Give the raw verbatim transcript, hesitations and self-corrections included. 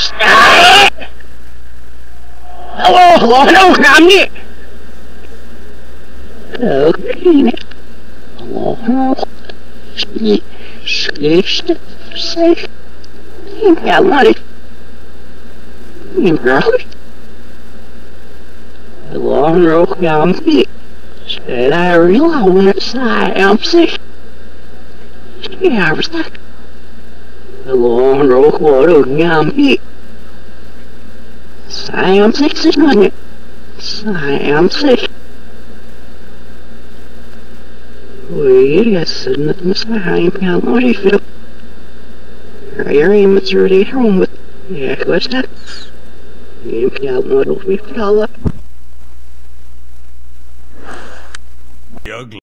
Hello, hello, hello, kami. Okay. Hello, hello. Ski, ski, ski, ski. Yeah, money. Really? Hello, hello, kami. Said I realize I am sick. Yeah, I was like, hello, hello, hello, kami. I am sick, sick, money. I am sick. Wait, yes, and the Messiah can't let you feel. Your aim is already home with. Yeah, what's that? You can't let me feel.